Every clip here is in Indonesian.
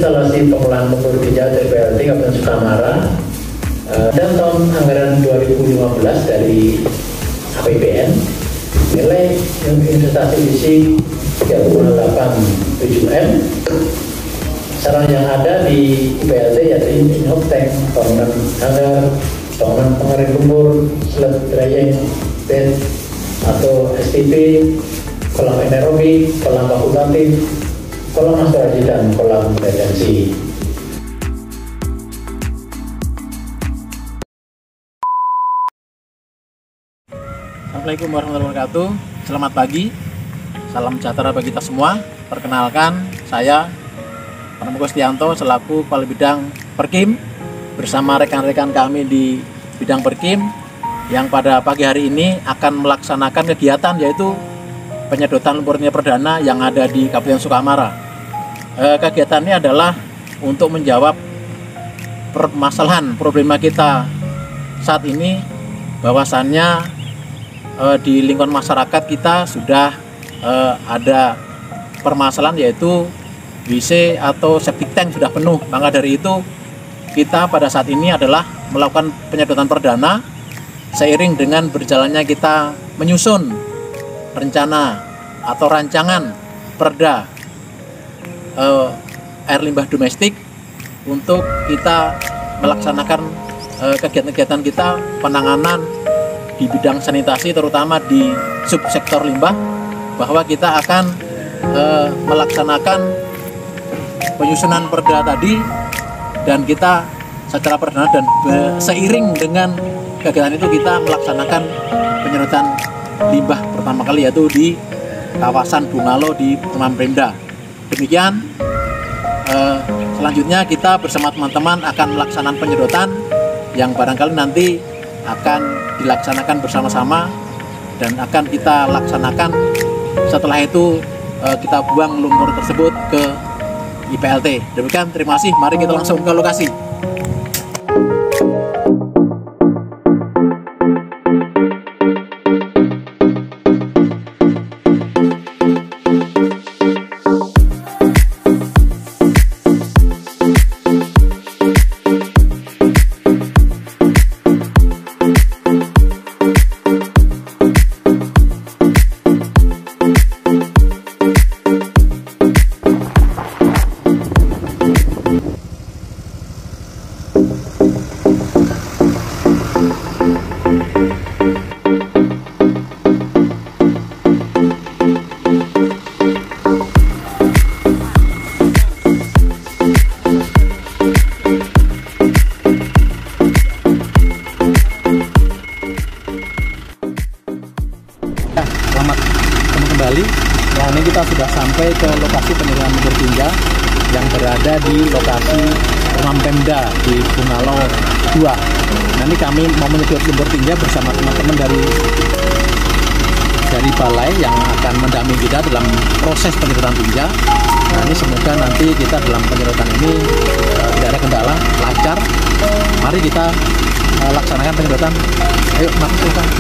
instalasi pengolahan lumpur tinja dari PLT Kabupaten Sukamara dan tahun anggaran 2015 dari APBN nilai investasi isi 3,87 M. Sarana yang ada di PLT yaitu inhok tank, bangunan hanggar, bangunan pengering lumpur, slab drying bed atau STP, kolam anaerobi, kolam fakultatif, kolam aspirasi dan kolam retensi. Assalamualaikum warahmatullahi wabarakatuh. Selamat pagi, salam sejahtera bagi kita semua. Perkenalkan, saya Pramuko Setianto selaku Kepala Bidang Perkim bersama rekan-rekan kami di bidang Perkim yang pada pagi hari ini akan melaksanakan kegiatan yaitu penyedotan lumpur tinja perdana yang ada di Kabupaten Sukamara. Kegiatan ini adalah untuk menjawab permasalahan problema kita saat ini, bahwasannya di lingkungan masyarakat kita sudah ada permasalahan yaitu WC atau septic tank sudah penuh. Maka dari itu kita pada saat ini adalah melakukan penyedotan perdana seiring dengan berjalannya kita menyusun rencana atau rancangan perda air limbah domestik untuk kita melaksanakan kegiatan-kegiatan kita penanganan di bidang sanitasi, terutama di subsektor limbah, bahwa kita akan melaksanakan penyusunan perda tadi, dan kita secara perdana dan seiring dengan kegiatan itu kita melaksanakan penyedotan limbah pertama kali yaitu di kawasan Bungalo di Kemam Pemda. Demikian, selanjutnya kita bersama teman-teman akan melaksanakan penyedotan yang barangkali nanti akan dilaksanakan bersama-sama dan akan kita laksanakan. Setelah itu kita buang lumpur tersebut ke IPLT. Demikian, terima kasih. Mari kita langsung ke lokasi. Selamat ketemu kembali. Nah, ini kita sudah sampai ke lokasi penyedotan lumpur tinja yang berada di lokasi Kemam Pemda di Bungalo 2. Nah, ini kami mau menyedot lumpur tinja bersama teman-teman dari balai yang akan mendampingi kita dalam proses penyedotan tinja. Nah, ini semoga nanti kita dalam penyedotan ini tidak ada kendala, lancar. Mari kita laksanakan penyedotan. Ayo, masuk ke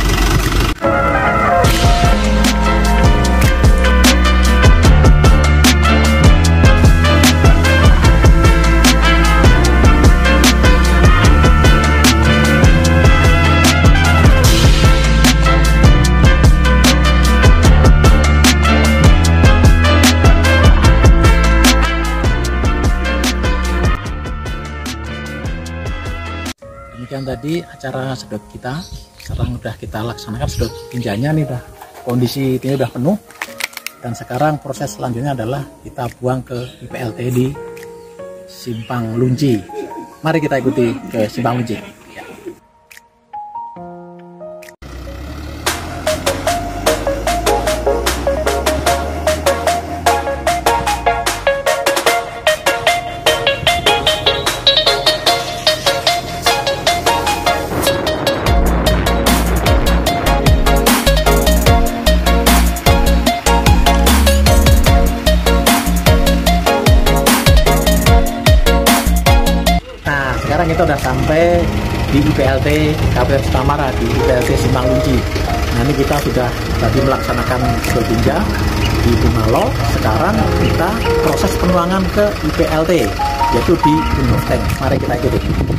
Demikian tadi acara sedot kita. Sekarang udah kita laksanakan sedot tinjanya nih, dah kondisi tinja udah penuh, dan sekarang proses selanjutnya adalah kita buang ke IPLT di Simpang Lunci. Mari kita ikuti ke Simpang Lunci. Sekarang kita udah sampai di IPLT Kabupaten Sukamara, di IPLT Simpang Lunci. Nah, ini kita sudah tadi melaksanakan sedot tinja di Bungalol. Sekarang kita proses penuangan ke IPLT, yaitu di Inhof Tank. Mari kita ikuti.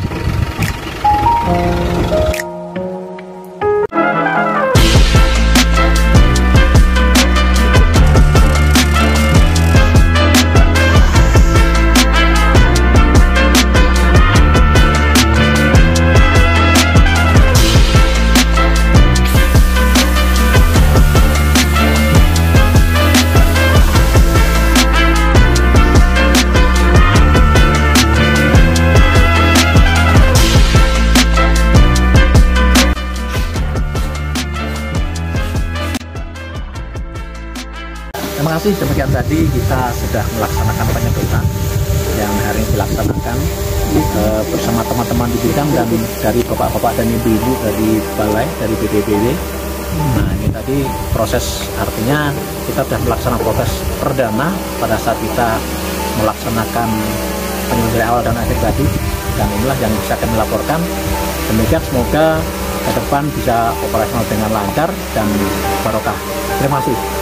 Terima kasih, demikian tadi kita sudah melaksanakan penyedotan yang hari ini dilaksanakan bersama teman-teman di bidang dan dari bapak-bapak dan ibu-ibu dari balai, dari BPBD. Nah, ini tadi proses, artinya kita sudah melaksanakan proses perdana pada saat kita melaksanakan penyelesaian awal dan akhir tadi, dan inilah yang bisa kami laporkan. Demikian, semoga ke depan bisa operasional dengan lancar dan barokah. Terima kasih.